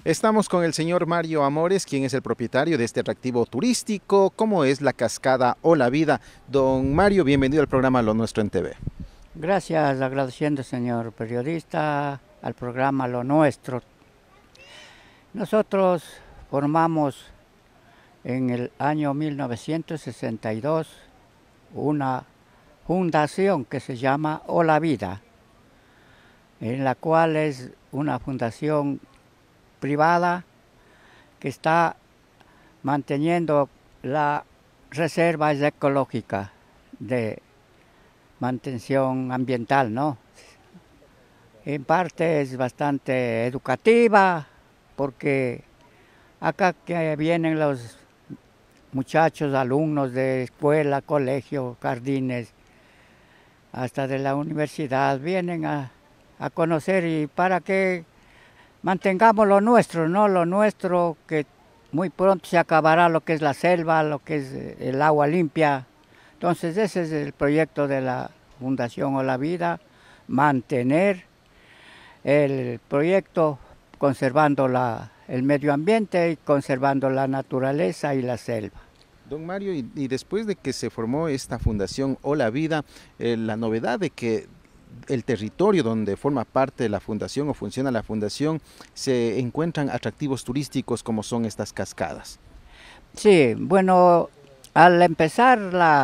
Estamos con el señor Mario Amores, quien es el propietario de este atractivo turístico, como es la cascada o la vida. Don Mario, bienvenido al programa Lo Nuestro en TV. Gracias, agradeciendo, señor periodista, al programa Lo Nuestro. Nosotros formamos en el año 1962 una fundación que se llama O la Vida, en la cual es una fundación privada que está manteniendo la reserva ecológica de mantención ambiental, ¿no? En parte es bastante educativa porque acá que vienen los muchachos, alumnos de escuela, colegio, jardines, hasta de la universidad, vienen a conocer y para que mantengamos lo nuestro, ¿no? Lo nuestro, que muy pronto se acabará lo que es la selva, lo que es el agua limpia. Entonces ese es el proyecto de la Fundación O la Vida, mantener el proyecto conservando el medio ambiente y conservando la naturaleza y la selva. Don Mario, y después de que se formó esta Fundación O la Vida, la novedad de que el territorio donde forma parte de la fundación o funciona la fundación, se encuentran atractivos turísticos como son estas cascadas. Sí, bueno, al empezar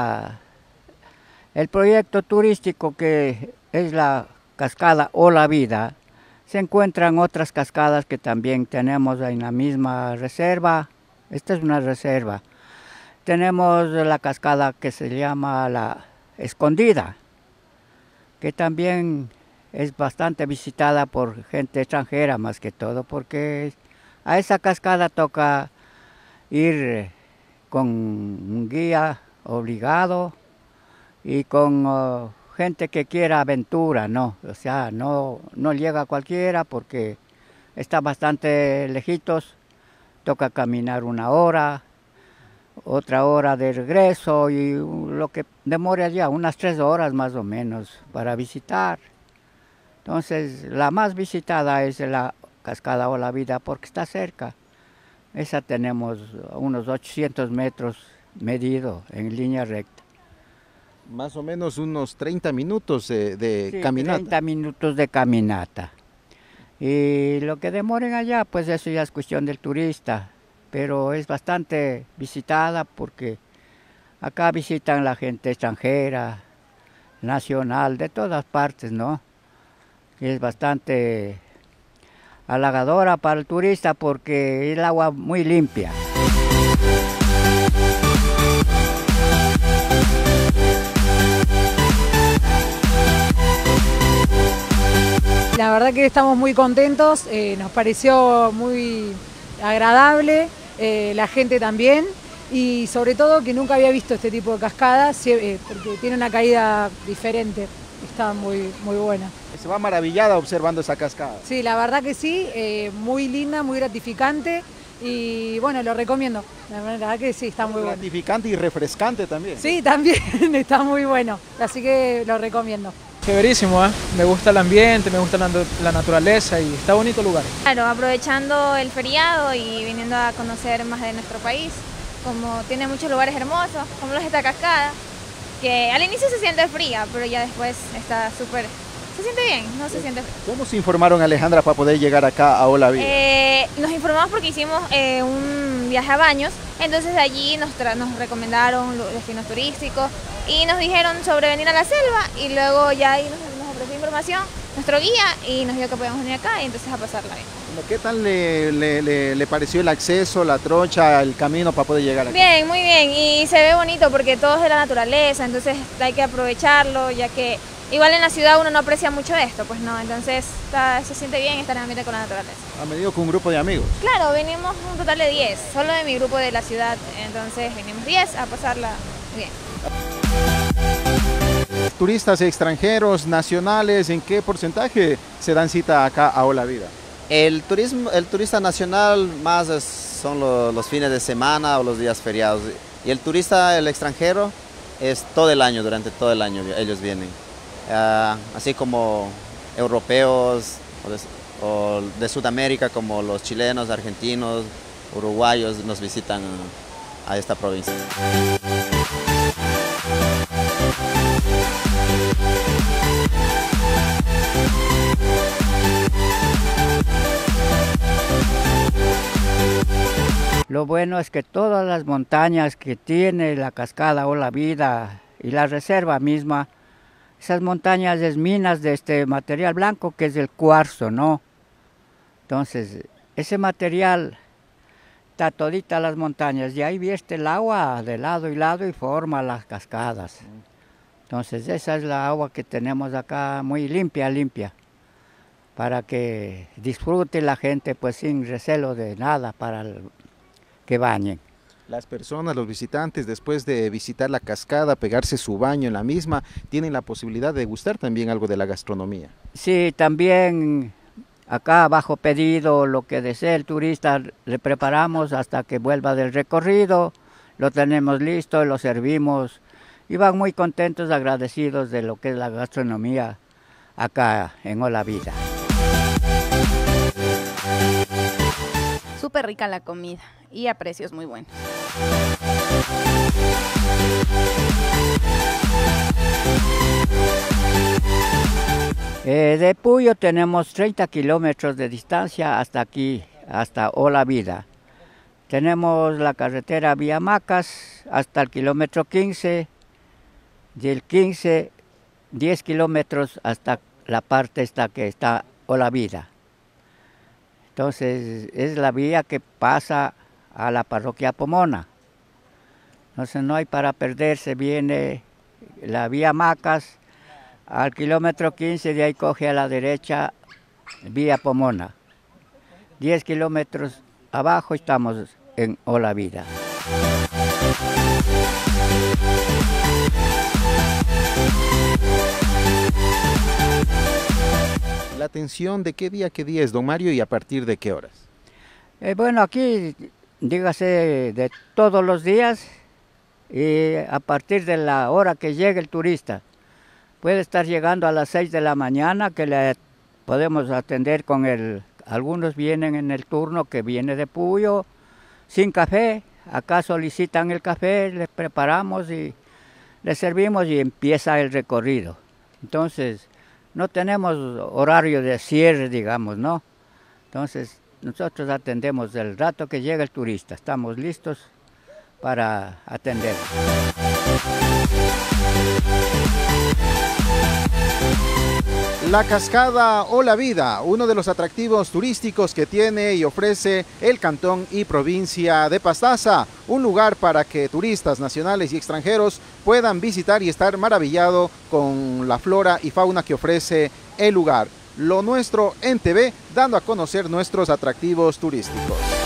el proyecto turístico que es la cascada O la Vida, se encuentran otras cascadas que también tenemos en la misma reserva. Esta es una reserva. Tenemos la cascada que se llama La Escondida, que también es bastante visitada por gente extranjera más que todo, porque a esa cascada toca ir con un guía obligado y con gente que quiera aventura, ¿no? O sea, no llega cualquiera porque está bastante lejitos, toca caminar 1 hora, otra hora de regreso y lo que demora ya unas 3 horas más o menos para visitar. Entonces la más visitada es la cascada O la Vida porque está cerca. Esa tenemos unos 800 metros medido en línea recta. Más o menos unos 30 minutos de Sí, caminata. 30 minutos de caminata. Y lo que demoren allá, pues eso ya es cuestión del turista, pero es bastante visitada porque acá visitan la gente extranjera, nacional, de todas partes, ¿no? Y es bastante halagadora para el turista porque es el agua muy limpia. La verdad que estamos muy contentos, nos pareció muy agradable, la gente también, y sobre todo que nunca había visto este tipo de cascadas, porque tiene una caída diferente, está muy buena. Se va maravillada observando esa cascada. Sí, la verdad que sí, muy linda, muy gratificante, y bueno, lo recomiendo, la verdad que sí, está muy bueno. Gratificante y refrescante también. Sí, también, está muy bueno, así que lo recomiendo. Chéverísimo, ¿eh? Me gusta el ambiente, me gusta la naturaleza y está bonito el lugar. Claro, aprovechando el feriado y viniendo a conocer más de nuestro país, como tiene muchos lugares hermosos, como es esta cascada, que al inicio se siente fría, pero ya después está súper, se siente bien, no se siente fría. ¿Cómo se informaron, Alejandra, para poder llegar acá a O la Vida? Nos informamos porque hicimos un viaje a Baños, entonces allí nos recomendaron los destinos turísticos y nos dijeron sobre venir a la selva y luego ya ahí nos ofreció información nuestro guía y nos dijo que podíamos venir acá y entonces a pasarla bien. ¿Qué tal le pareció el acceso, la trocha, el camino para poder llegar acá? Bien, muy bien, y se ve bonito porque todo es de la naturaleza, entonces hay que aprovecharlo, ya que igual en la ciudad uno no aprecia mucho esto, pues no, entonces se siente bien estar en ambiente con la naturaleza. ¿Ha venido con un grupo de amigos? Claro, venimos un total de 10, solo de mi grupo de la ciudad, entonces venimos 10 a pasarla bien. Turistas extranjeros, nacionales, ¿en qué porcentaje se dan cita acá a O la Vida? El turista nacional más son los fines de semana o los días feriados. Y el turista, el extranjero, es todo el año, durante todo el año ellos vienen. Así como europeos, o de Sudamérica, como los chilenos, argentinos, uruguayos, nos visitan a esta provincia. Lo bueno es que todas las montañas que tiene la cascada Ola Vida y la reserva misma, esas montañas es minas de este material blanco que es el cuarzo, ¿no? Entonces, ese material está todita las montañas y ahí vierte el agua de lado y lado y forma las cascadas. Entonces, esa es la agua que tenemos acá, muy limpia, para que disfrute la gente pues sin recelo de nada para que bañen. Las personas, los visitantes, después de visitar la cascada, pegarse su baño en la misma, tienen la posibilidad de degustar también algo de la gastronomía. Sí, también acá bajo pedido, lo que desee el turista, le preparamos hasta que vuelva del recorrido, lo tenemos listo, lo servimos y van muy contentos, agradecidos de lo que es la gastronomía acá en Ola Vida. Súper rica la comida y a precios muy buenos. De Puyo tenemos 30 kilómetros de distancia hasta aquí, hasta Ola Vida. Tenemos la carretera Vía Macas hasta el kilómetro 15, del 15, 10 kilómetros hasta la parte esta que está Ola Vida. Entonces es la vía que pasa a la parroquia Pomona. Entonces no hay para perderse, viene la Vía Macas al kilómetro 15, de ahí coge a la derecha Vía Pomona. 10 kilómetros abajo estamos en Ola Vida. La atención de qué día es, don Mario, y a partir de qué horas. Bueno, aquí dígase de todos los días y a partir de la hora que llegue el turista. Puede estar llegando a las 6 de la mañana que le podemos atender con algunos vienen en el turno que viene de Puyo, sin café. Acá solicitan el café, les preparamos y les servimos y empieza el recorrido. Entonces, no tenemos horario de cierre, digamos, ¿no? Entonces, nosotros atendemos el rato que llega el turista. Estamos listos para atender. La cascada Ola Vida, uno de los atractivos turísticos que tiene y ofrece el cantón y provincia de Pastaza, un lugar para que turistas nacionales y extranjeros puedan visitar y estar maravillados con la flora y fauna que ofrece el lugar. Lo nuestro en TV, dando a conocer nuestros atractivos turísticos.